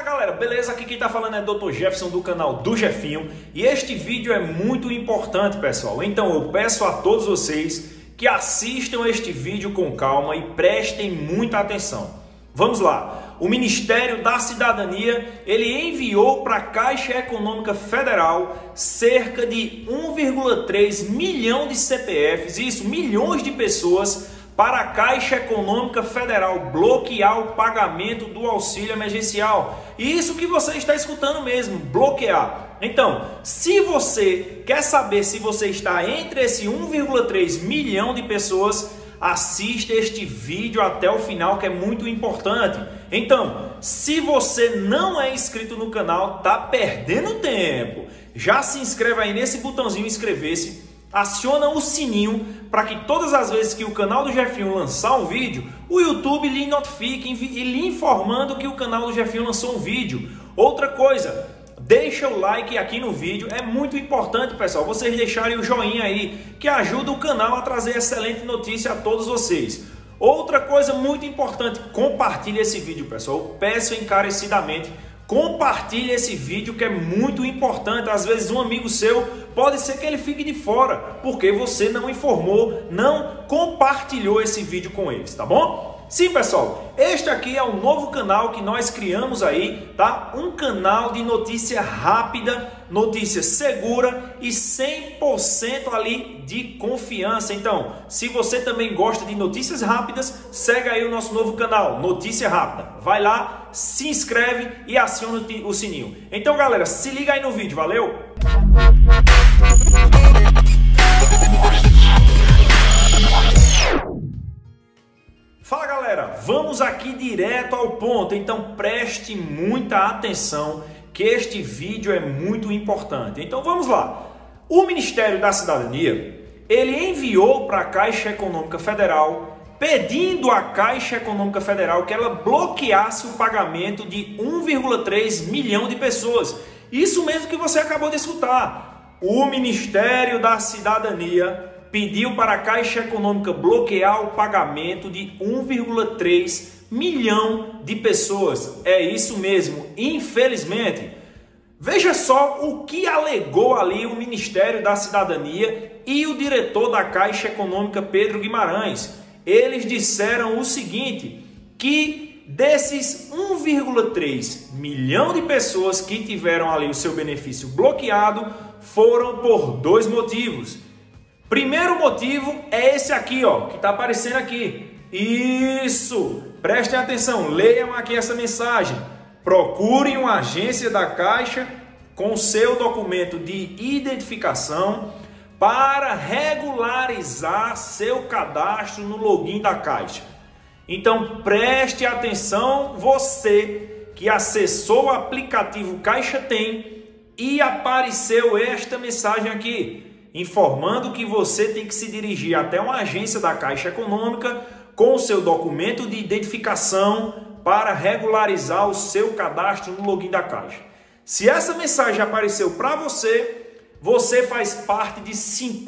galera, beleza? Aqui quem tá falando é Dr. Jefferson do canal do Jefinho e este vídeo é muito importante, pessoal. Então eu peço a todos vocês que assistam este vídeo com calma e prestem muita atenção. Vamos lá. O Ministério da Cidadania, ele enviou para a Caixa Econômica Federal cerca de 1,3 milhão de CPFs, isso, milhões de pessoas, para a Caixa Econômica Federal bloquear o pagamento do auxílio emergencial. E isso que você está escutando mesmo, bloquear. Então, se você quer saber se você está entre esse 1,3 milhão de pessoas, assista este vídeo até o final, que é muito importante. Então, se você não é inscrito no canal, tá perdendo tempo. Já se inscreve aí nesse botãozinho inscrever-se. Aciona o sininho para que todas as vezes que o canal do Jefinho lançar um vídeo, o YouTube lhe notifique e lhe informando que o canal do Jefinho lançou um vídeo. Outra coisa, deixa o like aqui no vídeo, é muito importante, pessoal, vocês deixarem o joinha aí, que ajuda o canal a trazer excelente notícia a todos vocês. Outra coisa muito importante, compartilhe esse vídeo, pessoal, eu peço encarecidamente. Compartilhe esse vídeo, que é muito importante. Às vezes um amigo seu pode ser que ele fique de fora porque você não informou, não compartilhou esse vídeo com eles, tá bom? Sim, pessoal, este aqui é um novo canal que nós criamos aí, tá? Um canal de notícia rápida, notícia segura e 100% ali de confiança. Então, se você também gosta de notícias rápidas, segue aí o nosso novo canal, Notícia Rápida. Vai lá, se inscreve e aciona o sininho. Então, galera, se liga aí no vídeo, valeu? Fala, galera, vamos aqui direto ao ponto, então preste muita atenção que este vídeo é muito importante. Então vamos lá. O Ministério da Cidadania, ele enviou para a Caixa Econômica Federal, pedindo à Caixa Econômica Federal que ela bloqueasse o pagamento de 1,3 milhão de pessoas. Isso mesmo que você acabou de escutar. O Ministério da Cidadania pediu para a Caixa Econômica bloquear o pagamento de 1,3 milhão de pessoas. É isso mesmo, infelizmente. Veja só o que alegou ali o Ministério da Cidadania e o diretor da Caixa Econômica, Pedro Guimarães. Eles disseram o seguinte, que desses 1,3 milhão de pessoas que tiveram ali o seu benefício bloqueado, foram por dois motivos. Primeiro motivo é esse aqui, ó, que está aparecendo aqui. Isso! Prestem atenção, leiam aqui essa mensagem. Procure uma agência da Caixa com seu documento de identificação para regularizar seu cadastro no login da Caixa. Então preste atenção, você que acessou o aplicativo Caixa Tem e apareceu esta mensagem aqui, informando que você tem que se dirigir até uma agência da Caixa Econômica com o seu documento de identificação para regularizar o seu cadastro no login da Caixa. Se essa mensagem apareceu para você, você faz parte de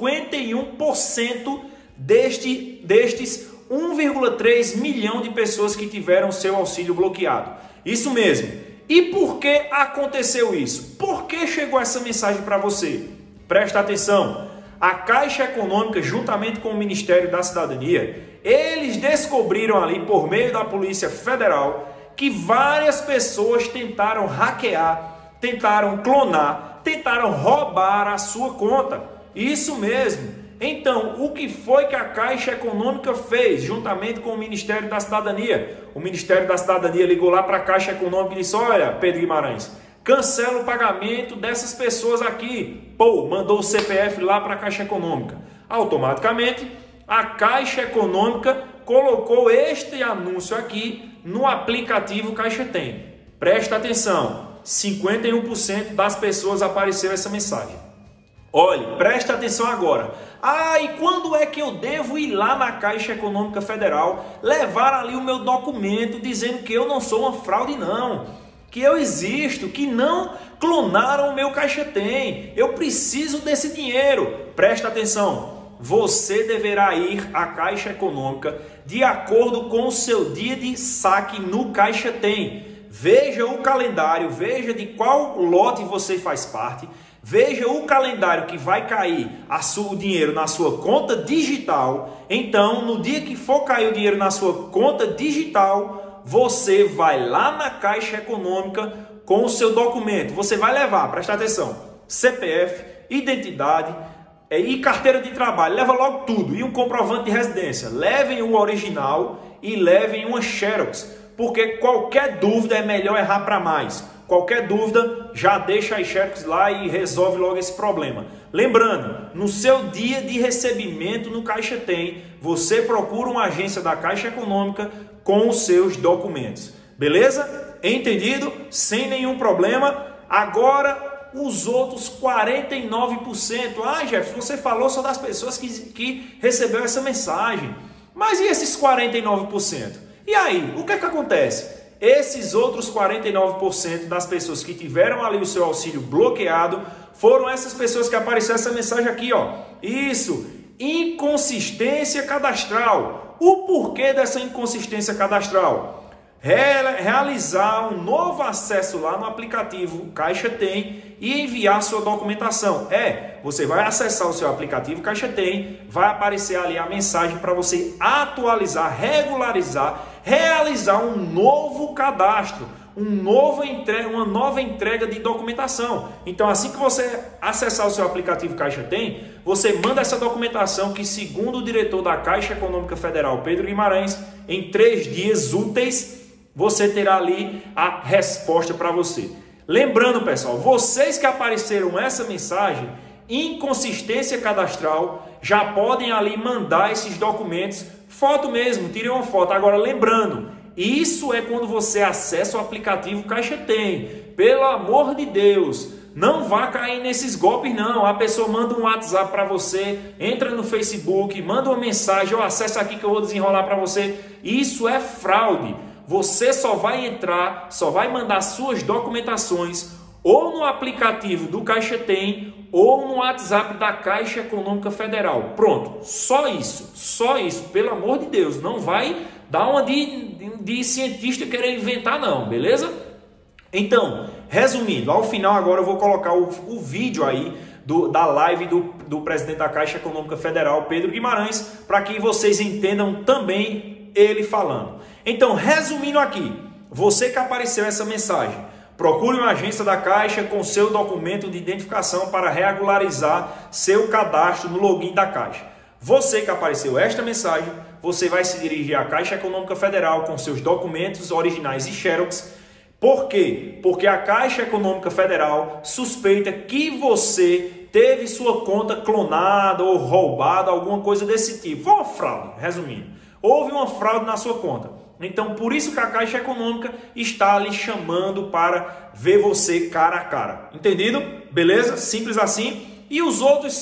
51% destes 1,3 milhão de pessoas que tiveram seu auxílio bloqueado. Isso mesmo. E por que aconteceu isso? Por que chegou essa mensagem para você? Presta atenção, a Caixa Econômica, juntamente com o Ministério da Cidadania, eles descobriram ali, por meio da Polícia Federal, que várias pessoas tentaram hackear, tentaram clonar, tentaram roubar a sua conta. Isso mesmo. Então, o que foi que a Caixa Econômica fez, juntamente com o Ministério da Cidadania? O Ministério da Cidadania ligou lá para a Caixa Econômica e disse, olha, Pedro Guimarães, cancela o pagamento dessas pessoas aqui. Pô, mandou o CPF lá para a Caixa Econômica. Automaticamente, a Caixa Econômica colocou este anúncio aqui no aplicativo Caixa Tem. Presta atenção, 51% das pessoas apareceu essa mensagem. Olhe, presta atenção agora. Ah, e quando é que eu devo ir lá na Caixa Econômica Federal, levar ali o meu documento dizendo que eu não sou uma fraude, não? Que eu existo, que não clonaram o meu Caixa Tem. Eu preciso desse dinheiro. Presta atenção. Você deverá ir à Caixa Econômica de acordo com o seu dia de saque no Caixa Tem. veja o calendário, veja de qual lote você faz parte, veja o calendário que vai cair o dinheiro na sua conta digital. Então, no dia que for cair o dinheiro na sua conta digital, você vai lá na Caixa Econômica com o seu documento. Você vai levar, presta atenção, CPF, identidade e carteira de trabalho. Leva logo tudo. E um comprovante de residência. Levem o original e levem uma Xerox. Porque qualquer dúvida é melhor errar para mais. Qualquer dúvida, já deixa as Xerox lá e resolve logo esse problema. Lembrando, no seu dia de recebimento no Caixa Tem, você procura uma agência da Caixa Econômica com os seus documentos. Beleza? Entendido? Sem nenhum problema. Agora, os outros 49%. Ah, Jefferson, você falou só das pessoas que recebeu essa mensagem. Mas e esses 49%? E aí, o que é que acontece? Esses outros 49% das pessoas que tiveram ali o seu auxílio bloqueado foram essas pessoas que apareceu essa mensagem aqui, ó. Isso, inconsistência cadastral. O porquê dessa inconsistência cadastral? Realizar um novo acesso lá no aplicativo Caixa Tem e enviar sua documentação. Você vai acessar o seu aplicativo Caixa Tem, vai aparecer ali a mensagem para você atualizar, regularizar, realizar um novo cadastro, uma nova entrega de documentação. Então, assim que você acessar o seu aplicativo Caixa Tem, você manda essa documentação que, segundo o diretor da Caixa Econômica Federal, Pedro Guimarães, em 3 dias úteis, você terá ali a resposta para você. Lembrando, pessoal, vocês que apareceram essa mensagem, inconsistência cadastral, já podem ali mandar esses documentos, foto mesmo, tirem uma foto. Agora, lembrando, isso é quando você acessa o aplicativo Caixa Tem. Pelo amor de Deus, não vá cair nesses golpes não. A pessoa manda um WhatsApp para você, entra no Facebook, manda uma mensagem, acessa aqui que eu vou desenrolar para você. Isso é fraude. Você só vai entrar, só vai mandar suas documentações ou no aplicativo do Caixa Tem ou no WhatsApp da Caixa Econômica Federal. Pronto, só isso, pelo amor de Deus. Não vai dar uma de cientista querer inventar não, beleza? Então, resumindo, ao final agora eu vou colocar o vídeo aí da live do presidente da Caixa Econômica Federal, Pedro Guimarães, para que vocês entendam também ele falando. Então, resumindo aqui, você que apareceu essa mensagem, procure uma agência da Caixa com seu documento de identificação para regularizar seu cadastro no login da Caixa. Você que apareceu esta mensagem, você vai se dirigir à Caixa Econômica Federal com seus documentos originais e Xerox. Por quê? Porque a Caixa Econômica Federal suspeita que você teve sua conta clonada ou roubada, alguma coisa desse tipo. Foi uma fraude, resumindo. Houve uma fraude na sua conta. Então, por isso que a Caixa Econômica está lhe chamando para ver você cara a cara. Entendido? Beleza? Simples assim. E os outros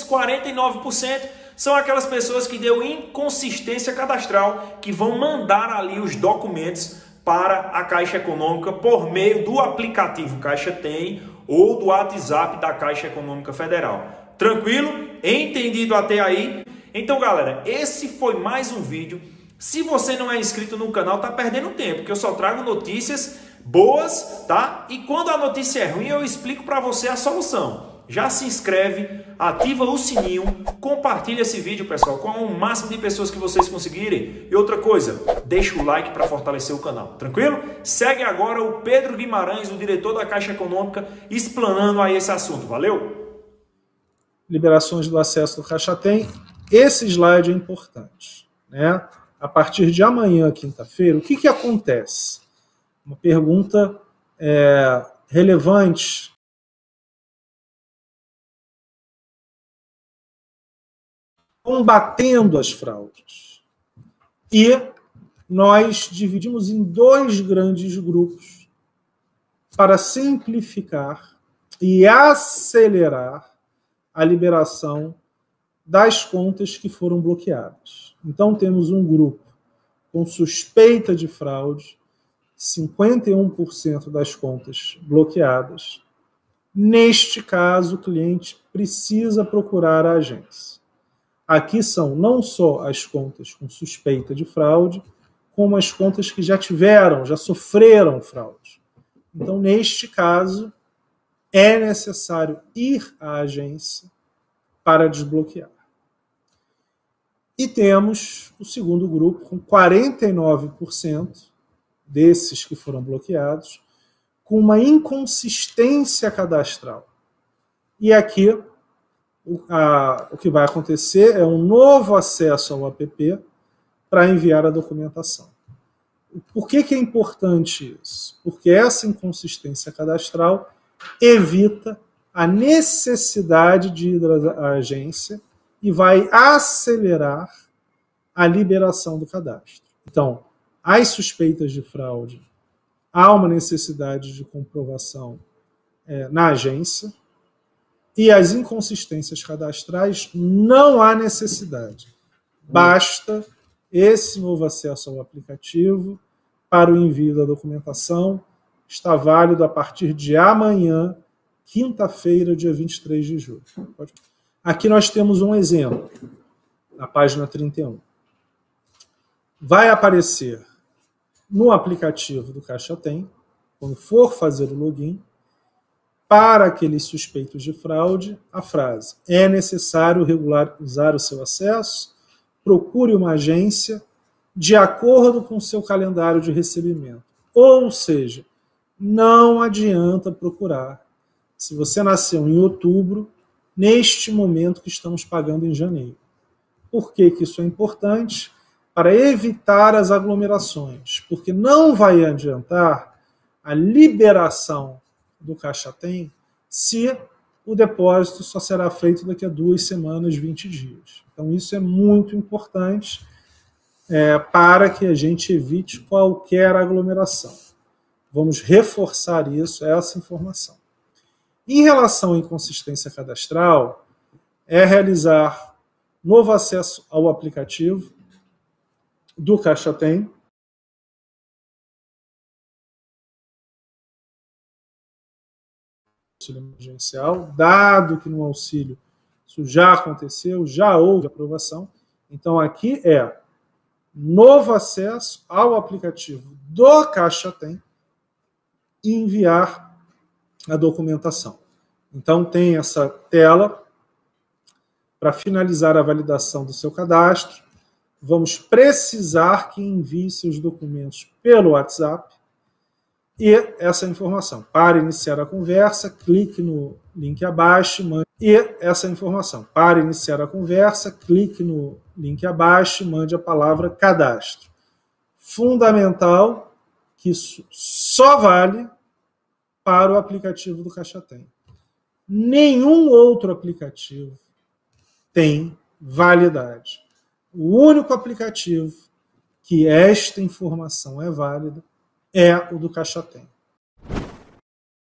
49% são aquelas pessoas que deu inconsistência cadastral, que vão mandar ali os documentos para a Caixa Econômica por meio do aplicativo Caixa Tem ou do WhatsApp da Caixa Econômica Federal. Tranquilo? Entendido até aí? Então, galera, esse foi mais um vídeo. Se você não é inscrito no canal, tá perdendo tempo, porque eu só trago notícias boas, tá? E quando a notícia é ruim, eu explico para você a solução. Já se inscreve, ativa o sininho, compartilha esse vídeo, pessoal, com o máximo de pessoas que vocês conseguirem. E outra coisa, deixa o like para fortalecer o canal, tranquilo? Segue agora o Pedro Guimarães, o diretor da Caixa Econômica, explanando aí esse assunto. Valeu? Liberações do acesso do Caixa Tem. Esse slide é importante, né? A partir de amanhã, quinta-feira, o que acontece? Uma pergunta relevante. Combatendo as fraudes. E nós dividimos em 2 grandes grupos para simplificar e acelerar a liberação das contas que foram bloqueadas. Então, temos um grupo com suspeita de fraude, 51% das contas bloqueadas. Neste caso, o cliente precisa procurar a agência. Aqui são não só as contas com suspeita de fraude, como as contas que já sofreram fraude. Então, neste caso, é necessário ir à agência para desbloquear. E temos o segundo grupo, com 49% desses que foram bloqueados, com uma inconsistência cadastral. E aqui, o que vai acontecer é um novo acesso ao app para enviar a documentação. Por que é importante isso? Porque essa inconsistência cadastral evita a necessidade de ir à agência e vai acelerar a liberação do cadastro. Então, as suspeitas de fraude, há uma necessidade de comprovação na agência, e as inconsistências cadastrais não há necessidade. Basta esse novo acesso ao aplicativo para o envio da documentação. Está válido a partir de amanhã, quinta-feira, dia 23 de julho. Aqui nós temos um exemplo, na página 31. Vai aparecer no aplicativo do Caixa Tem, quando for fazer o login, para aqueles suspeitos de fraude, a frase: é necessário regularizar o seu acesso, procure uma agência de acordo com o seu calendário de recebimento. Ou seja, não adianta procurar. Se você nasceu em outubro, neste momento que estamos pagando em janeiro. Por que isso é importante? Para evitar as aglomerações, porque não vai adiantar a liberação do Caixa Tem se o depósito só será feito daqui a 2 semanas, 20 dias. Então isso é muito importante para que a gente evite qualquer aglomeração. Vamos reforçar essa informação. Em relação à inconsistência cadastral, é realizar novo acesso ao aplicativo do Caixa Tem, auxílio emergencial, dado que no auxílio isso já aconteceu, já houve aprovação. Então aqui é novo acesso ao aplicativo do Caixa Tem e enviar a documentação. Então tem essa tela para finalizar a validação do seu cadastro. Vamos precisar que envie seus documentos pelo WhatsApp e essa informação. Para iniciar a conversa, clique no link abaixo e mande a palavra cadastro. Fundamental que isso só vale para o aplicativo do Caixa Tem. Nenhum outro aplicativo tem validade. O único aplicativo que esta informação é válida é o do Caixa Tem.